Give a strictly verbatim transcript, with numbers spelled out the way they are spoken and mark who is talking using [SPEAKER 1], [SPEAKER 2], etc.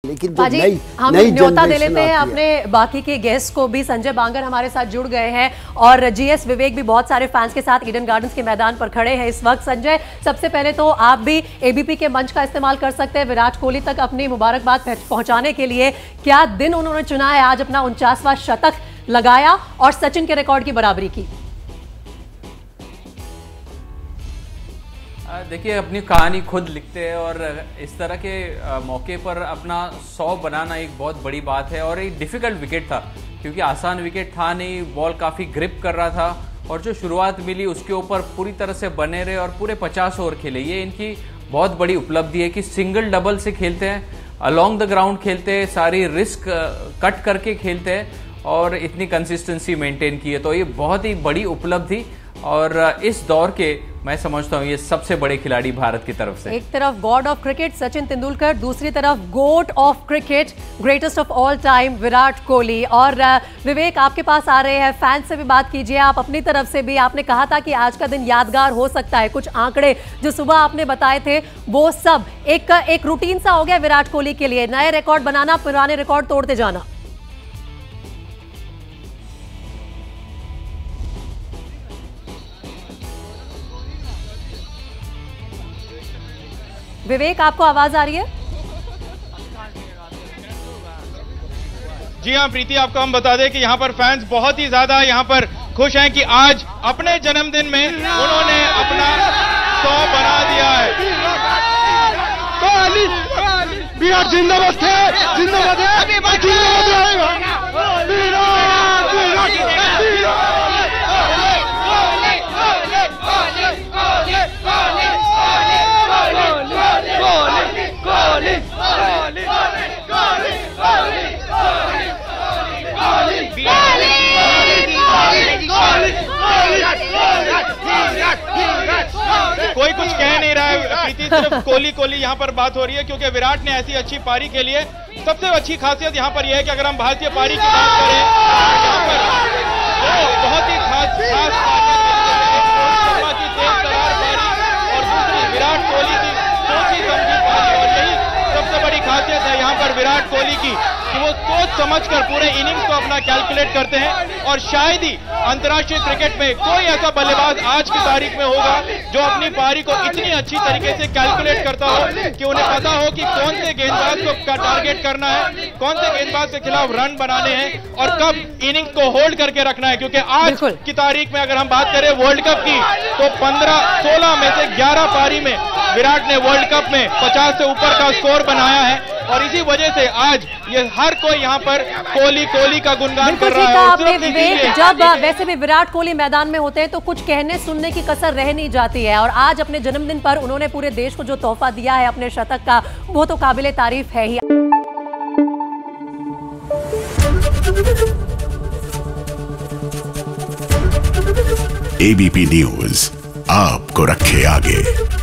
[SPEAKER 1] लेकिन जो नई
[SPEAKER 2] हम न्योता दे लेते हैं अपने बाकी के गेस्ट को भी। संजय बांगर हमारे साथ जुड़ गए हैं और जीएस विवेक भी बहुत सारे फैंस के साथ ईडन गार्डन्स के मैदान पर खड़े हैं इस वक्त। संजय, सबसे पहले तो आप भी एबीपी के मंच का इस्तेमाल कर सकते हैं विराट कोहली तक अपनी मुबारकबाद पहुंचाने के लिए। क्या दिन उन्होंने चुना है, आज अपना उनचासवां शतक लगाया और सचिन के रिकॉर्ड की बराबरी की।
[SPEAKER 3] देखिए, अपनी कहानी खुद लिखते हैं और इस तरह के मौके पर अपना सौ बनाना एक बहुत बड़ी बात है। और एक डिफ़िकल्ट विकेट था क्योंकि आसान विकेट था नहीं, बॉल काफ़ी ग्रिप कर रहा था और जो शुरुआत मिली उसके ऊपर पूरी तरह से बने रहे और पूरे पचास ओवर खेले। ये इनकी बहुत बड़ी उपलब्धि है कि सिंगल डबल से खेलते हैं, अलॉन्ग द ग्राउंड खेलते हैं, सारी रिस्क कट करके खेलते हैं और इतनी कंसिस्टेंसी मेंटेन की है। तो ये बहुत ही बड़ी उपलब्धि और इस दौर के मैं समझता हूँ ये सबसे बड़े खिलाड़ी भारत की तरफ से।
[SPEAKER 2] एक तरफ god of cricket Sachin Tendulkar, दूसरी तरफ GOAT of cricket greatest of all time Virat Kohli. और विवेक, आपके पास आ रहे हैं, फैंस से भी बात कीजिए आप अपनी तरफ से भी। आपने कहा था कि आज का दिन यादगार हो सकता है, कुछ आंकड़े जो सुबह आपने बताए थे वो सब एक एक रूटीन सा हो गया विराट कोहली के लिए, नए रिकॉर्ड बनाना, पुराने रिकॉर्ड तोड़ते जाना। विवेक, आपको आवाज आ रही है?
[SPEAKER 4] जी हाँ प्रीति, आपको हम बता दें कि यहाँ पर फैंस बहुत ही ज्यादा यहाँ पर खुश हैं कि आज अपने जन्मदिन में उन्होंने अपना सौ बना दिया है। विराट जिंदाबाद है, जिंदाबाद कोई कुछ कह नहीं रहा है प्रीति, सिर्फ कोहली कोहली यहाँ पर बात हो रही है क्योंकि विराट ने ऐसी अच्छी पारी के लिए सबसे अच्छी खासियत यहाँ पर यह है कि अगर हम भारतीय पारी की बात करें यहाँ पर बहुत ही खास खास शर्मा की तेज तरार पारी और दूसरी विराट कोहली की सोची समझी पारी। और यही सबसे बड़ी खासियत है यहाँ पर विराट कोहली की कि वो सोच समझकर पूरे इनिंग्स को अपना कैलकुलेट करते हैं और शायद ही अंतर्राष्ट्रीय क्रिकेट में कोई ऐसा बल्लेबाज आज की तारीख में होगा जो अपनी पारी को इतनी अच्छी तरीके से कैलकुलेट करता हो कि उन्हें पता हो कि कौन से गेंदबाज को का टारगेट करना है, कौन से गेंदबाज के खिलाफ रन बनाने हैं और कब इनिंग्स को होल्ड करके रखना है। क्योंकि आज की तारीख में अगर हम बात करें वर्ल्ड कप की तो पंद्रह सोलह में से ग्यारह पारी में विराट ने वर्ल्ड कप में पचास से ऊपर का स्कोर बनाया है और इसी वजह से आज ये हर कोई यहाँ पर कोहली कोहली का गुणगान कर रहा है।
[SPEAKER 2] आपने विवेक, जब वैसे भी विराट कोहली मैदान में होते हैं तो कुछ कहने सुनने की कसर रह नहीं जाती है और आज अपने जन्मदिन पर उन्होंने पूरे देश को जो तोहफा दिया है अपने शतक का, वो तो काबिले तारीफ है ही।
[SPEAKER 5] एबीपी न्यूज आपको रखे आगे।